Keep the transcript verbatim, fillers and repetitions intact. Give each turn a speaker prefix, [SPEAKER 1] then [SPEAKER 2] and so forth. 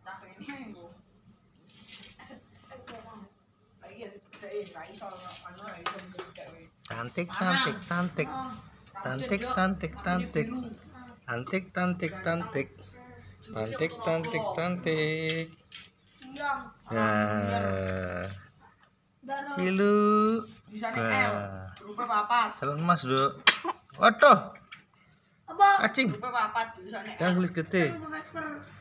[SPEAKER 1] Cantik, cantik, cantik, cantik, cantik, cantik, cantik, cantik, cantik, cantik, cantik, cantik. Ya, Cilu. Calon emas dulu. Waduh, cacing. Yang kulit gede.